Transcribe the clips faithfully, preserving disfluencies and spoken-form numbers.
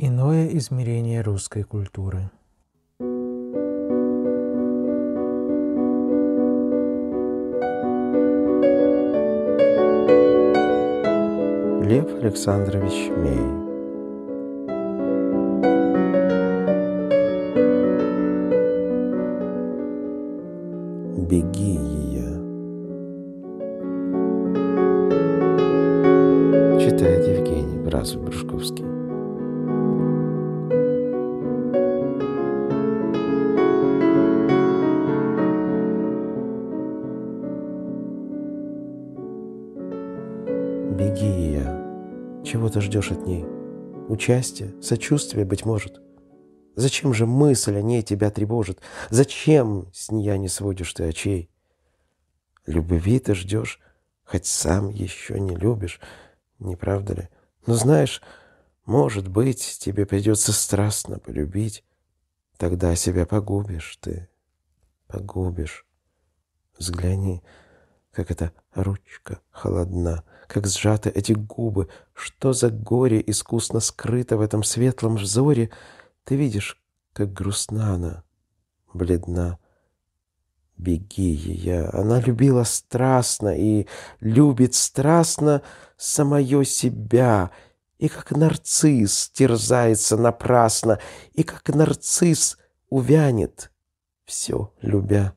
Иное измерение русской культуры. Лев Александрович Мей. Беги, ее. Читает Евгений Бразов-Брушковский. Беги, ее. Чего ты ждешь от ней? Участия, сочувствия, быть может. Зачем же мысль о ней тебя тревожит? Зачем с нея не сводишь ты очей? Любви ты ждешь, хоть сам еще не любишь, не правда ли? Но знаешь, может быть, тебе придется страстно полюбить. Тогда себя погубишь ты, погубишь. Взгляни, как эта ручка холодна, как сжаты эти губы. Что за горе искусно скрыто в этом светлом взоре? Ты видишь, как грустна она, бледна. Беги, ее, она любила страстно и любит страстно самое себя. И как нарцисс терзается напрасно, и как нарцисс увянет, все любя.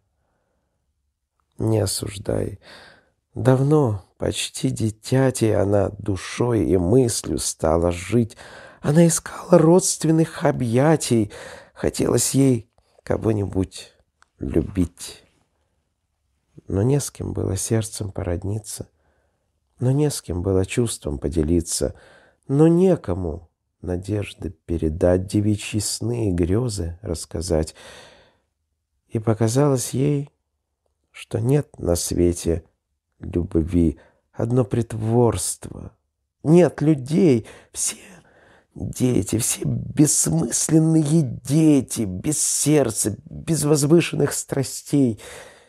Не осуждай. Давно, почти дитяти, она душой и мыслью стала жить. Она искала родственных объятий, хотелось ей кого-нибудь любить. Но не с кем было сердцем породниться, но не с кем было чувством поделиться, но некому надежды передать, девичьи сны и грезы рассказать. И показалось ей, что нет на свете любви, одно притворство. Нет людей, все дети, все бессмысленные дети, без сердца, без возвышенных страстей.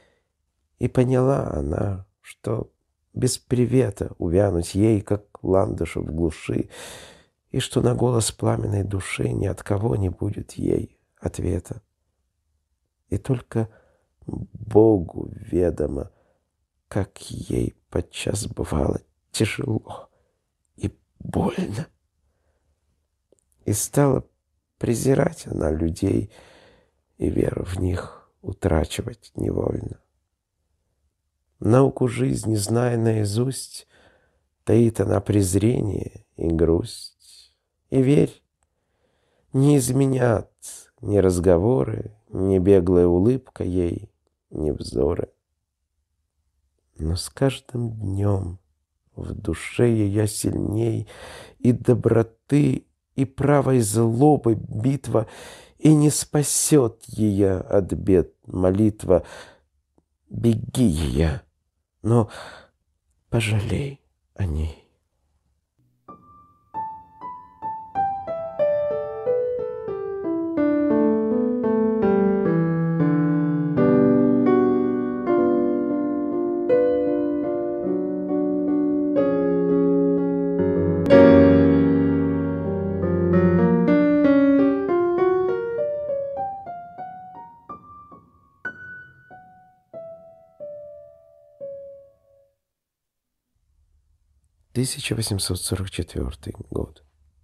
И поняла она, что без привета увянуть ей, как ландышу в глуши, и что на голос пламенной души ни от кого не будет ей ответа. И только Богу ведомо, как ей подчас бывало тяжело и больно. И стала презирать она людей, и веру в них утрачивать невольно. Науку жизни, зная наизусть, таит она презрение и грусть. И верь, не изменят ни разговоры, ни беглая улыбка ей, ни взоры. Но с каждым днем в душе ее сильней и доброты, и правой злобы битва, и не спасет ее от бед молитва. Беги, ее, но пожалей о ней. тысяча восемьсот сорок четвёртый год.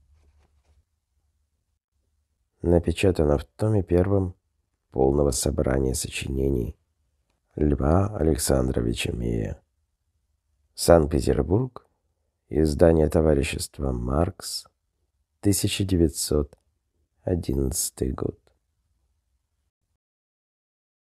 Напечатано в томе первом полного собрания сочинений Льва Александровича Мея. Санкт-Петербург. Издание товарищества «Маркс», тысяча девятьсот одиннадцатый год.